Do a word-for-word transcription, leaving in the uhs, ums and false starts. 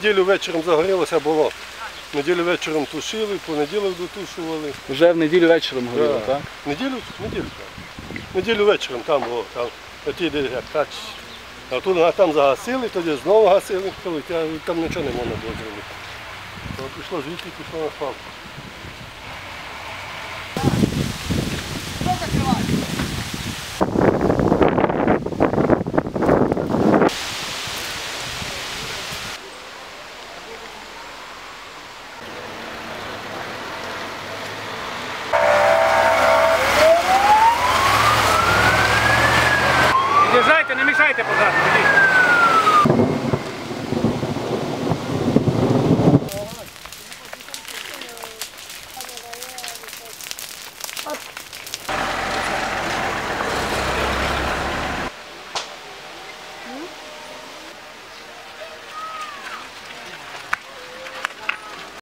неділю вечором загорілося болото. Неділю вечором тушили, в понеділок дотушували. Вже в неділю вечором горіло, Да. так? Неділю, неділю, так. Неділю вечором там було, там, ті, де як тач. А тут а там загасили, тоді знову гасили, там нічого не можна було зробити. То пішло звідти, пішло на свалку. Під'їжджайте, не мішайте пожару.